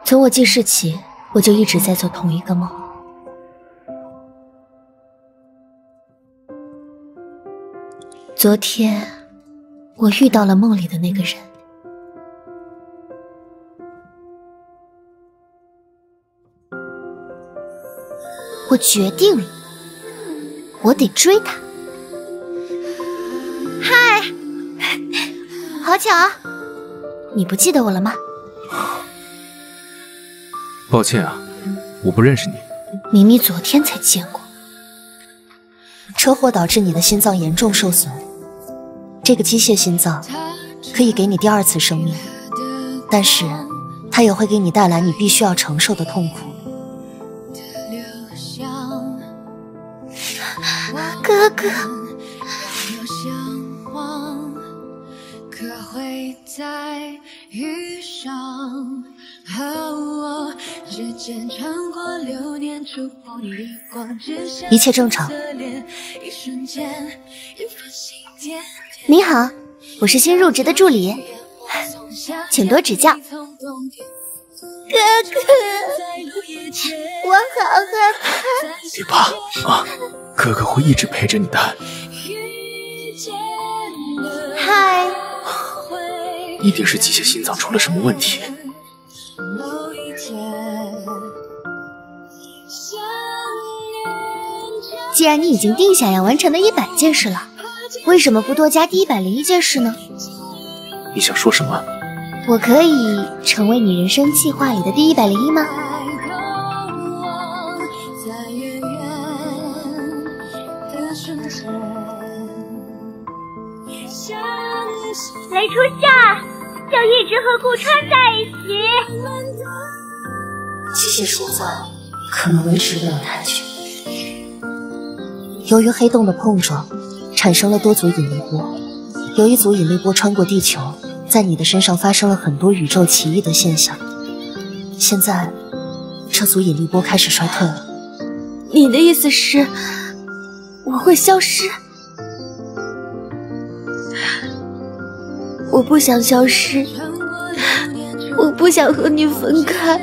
从我记事起，我就一直在做同一个梦。昨天，我遇到了梦里的那个人。我决定了，我得追他。嗨，好巧啊！你不记得我了吗？ 抱歉啊，我不认识你。 明明昨天才见过。 车祸导致你的心脏严重受损，这个机械心脏可以给你第2次生命，但是它也会给你带来你必须要承受的痛苦。 哥哥， 一切正常。 你好，我是新入职的助理，请多指教。哥哥，我好害怕。 别怕啊，哥哥会一直陪着你的。 嗨， 一定是机械心脏出了什么问题。 既然你已经定下要完成的100件事了，为什么不多加第101件事呢？ 你想说什么？ 我可以成为你人生计划里的第101吗？ 雷初夏就一直和顾川在一起。 机械心脏可能维持不了太久。由于黑洞的碰撞，产生了多组引力波，有一组引力波穿过地球，在你的身上发生了很多宇宙奇异的现象。现在，这组引力波开始衰退了。 你的意思是，我会消失？我不想消失，我不想和你分开。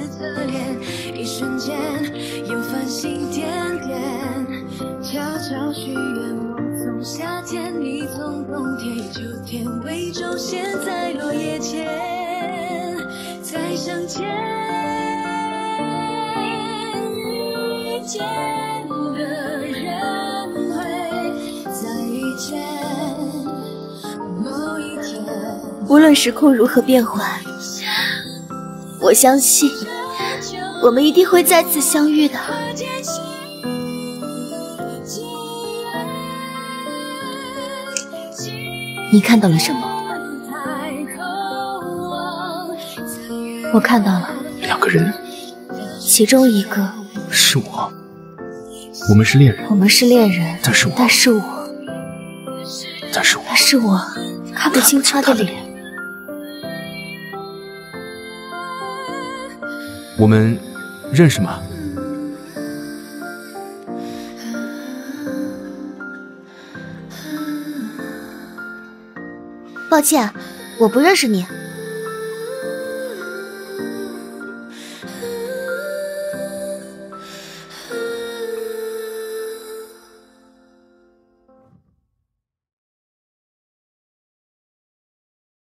无论时空如何变换，我相信我们一定会再次相遇的。你看到了什么？我看到了 2个人， 其中一个是我。我们是恋人， 我们是恋人， 但是我看不清他的脸。 我们认识吗？ 抱歉，我不认识你。